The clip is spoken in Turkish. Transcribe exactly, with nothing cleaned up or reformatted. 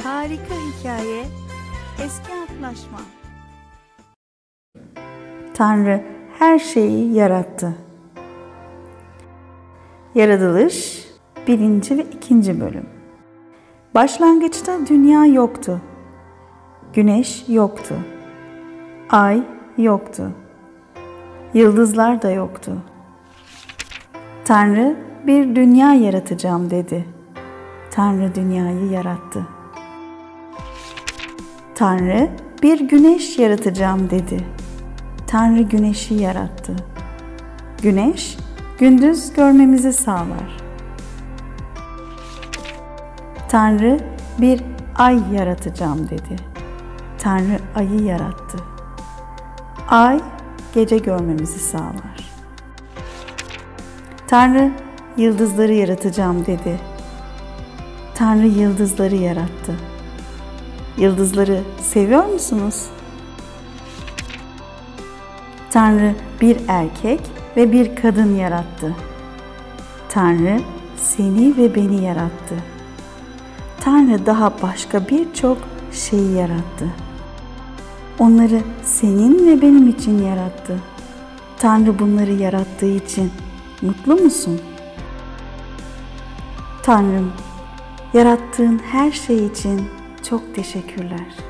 Harika hikaye, eski antlaşma. Tanrı her şeyi yarattı. Yaratılış birinci ve ikinci bölüm. Başlangıçta dünya yoktu. Güneş yoktu. Ay yoktu. Yıldızlar da yoktu. Tanrı bir dünya yaratacağım dedi. Tanrı dünyayı yarattı. Tanrı bir güneş yaratacağım dedi. Tanrı güneşi yarattı. Güneş gündüz görmemizi sağlar. Tanrı bir ay yaratacağım dedi. Tanrı ayı yarattı. Ay gece görmemizi sağlar. Tanrı yıldızları yaratacağım dedi. Tanrı yıldızları yarattı. Yıldızları seviyor musunuz? Tanrı bir erkek ve bir kadın yarattı. Tanrı seni ve beni yarattı. Tanrı daha başka birçok şeyi yarattı. Onları senin ve benim için yarattı. Tanrı bunları yarattığı için mutlu musun? Tanrım, yarattığın her şey için çok teşekkürler.